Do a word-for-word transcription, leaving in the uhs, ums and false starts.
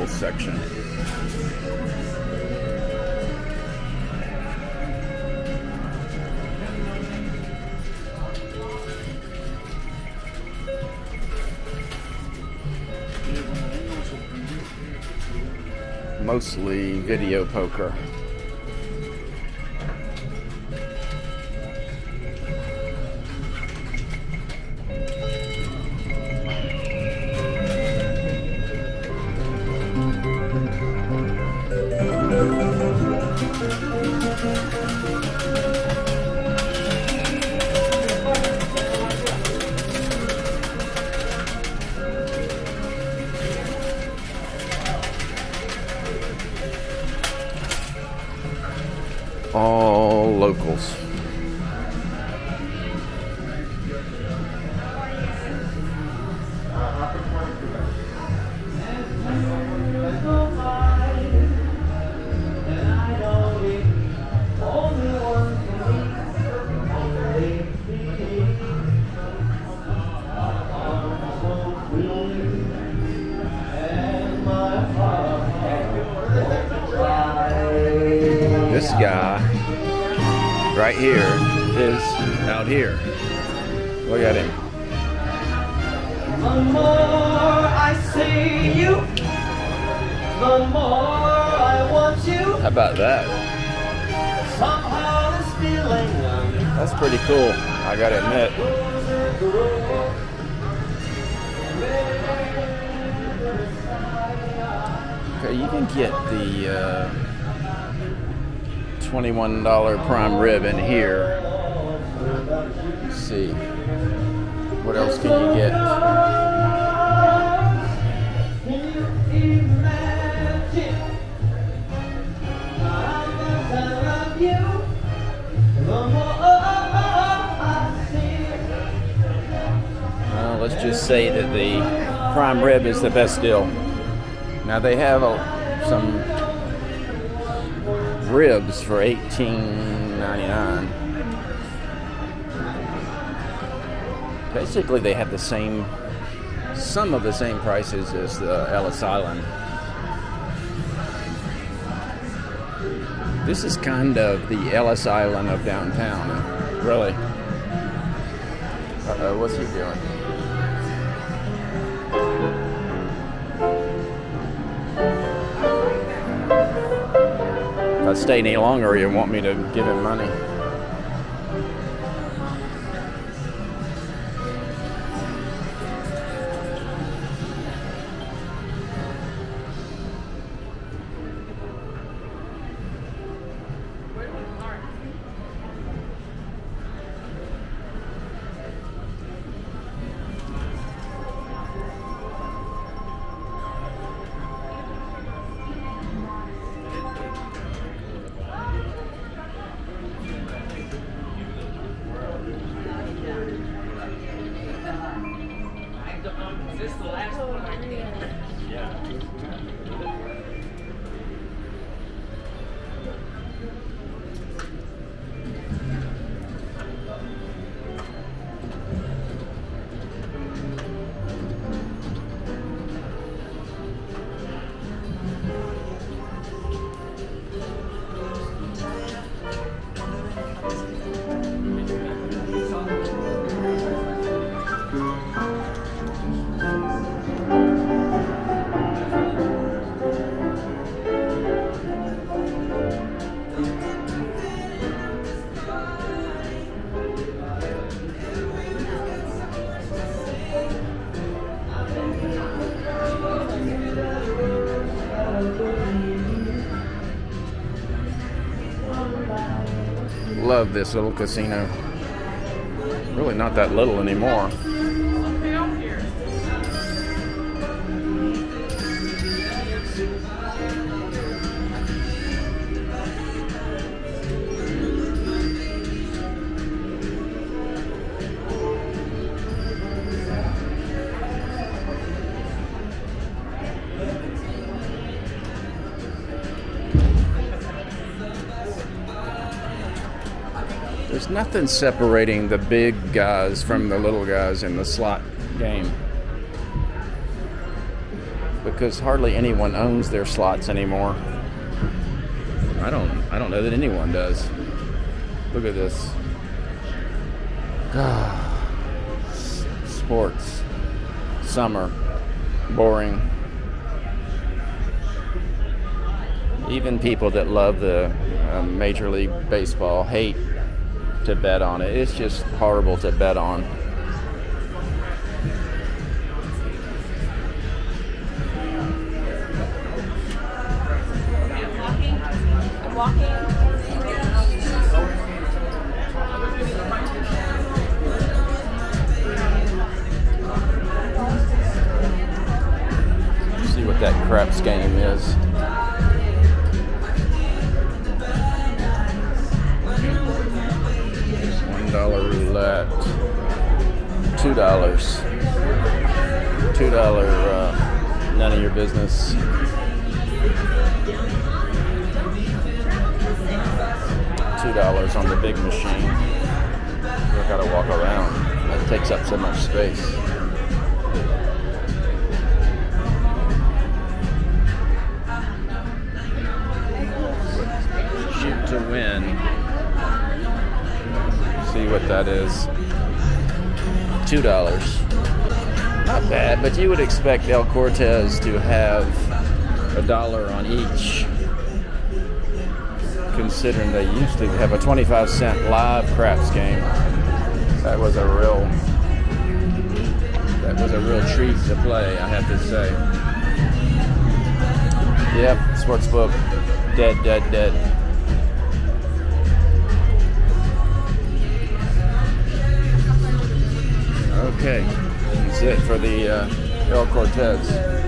local section. Mostly video poker. All locals. This guy right here is out here. Look at him. The more I see you, the more I want you. How about that? Somehow this feeling. That's pretty cool, I gotta admit. Okay, you can get the uh, twenty-one dollar prime rib in here. Let's see. What else can you get? Well, let's just say that the prime rib is the best deal. Now they have a, some ribs for eighteen ninety-nine. Basically, they have the same, some of the same prices as the Ellis Island. This is kind of the Ellis Island of downtown, really. Uh-oh, what's he doing? If I stay any longer, you want me to give him money. Is this the last one? I think. Yeah. Love this little casino. Really not that little anymore. There's nothing separating the big guys from the little guys in the slot game. because hardly anyone owns their slots anymore. I don't I don't know that anyone does. Look at this. Sports. Summer. Boring. Even people that love the uh, Major League Baseball hate to bet on it. It's just horrible to bet on. I'm walking. See what that craps game is. One dollar roulette. Two dollars. Two dollar. Uh, none of your business. Two dollars on the big machine. I gotta walk around. That takes up so much space. Shoot to win. See what that is. Two dollars. Not bad, but you would expect ElCortez to have a dollar on each, considering they used to have a twenty-five cent live craps game. That was a real, that was a real treat to play, I have to say. Yep, sportsbook, dead, dead, dead. Okay, that's it for the uh, ElCortez.